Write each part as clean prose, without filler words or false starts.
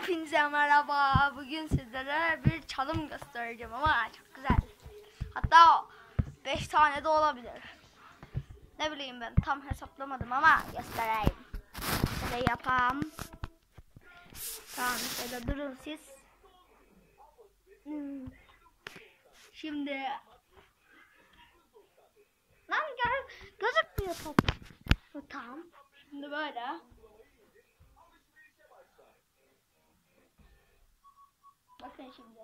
Hepinize merhaba. Bugün sizlere bir çalım göstereceğim ama çok güzel. Hatta 5 tane de olabilir. Ne bileyim, ben tam hesaplamadım ama göstereyim. Şöyle yapalım. Tamam, şöyle durun siz. Şimdi lan gözükmüyor top. Tamam. Şimdi böyle. Bakın şimdi.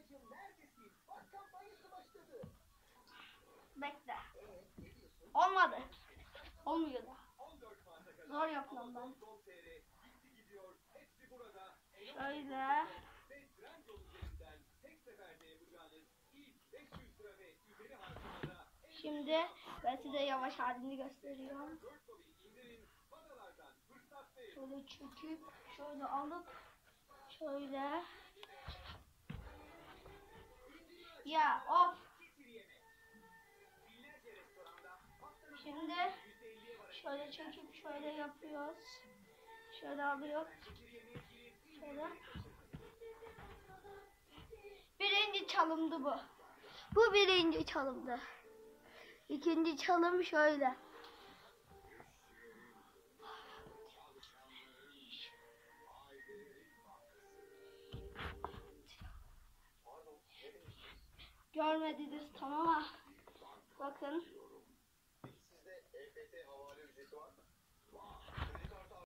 Bekle. Olmadı. Olmuyor da. Zor yapıyorum ben. Şöyle. Şimdi ben size yavaş halini gösteriyorum. Şöyle çekip, şöyle alıp, şöyle. Ya of. Şimdi şöyle çekip şöyle yapıyoruz. Şöyle alıyoruz. Şöyle. Birinci çalımdı bu. Bu birinci çalımdı. İkinci çalım şöyle. Görmediniz tamam ama bakın.